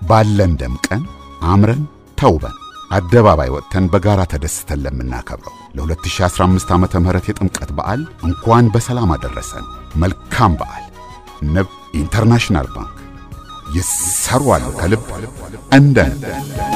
ባለን ደምቀን አምረን ተውበን አደባባይ ወጥተን በጋራ ተደስተን ለምናከብረው ለ2015 ዓመተ ምህረት የጥምቀት በዓል እንኳን በሰላም አደረሰን። መልካም በዓል። ንብ ኢንተርናሽናል ባንክ ይሰሯል ከልብ እንደን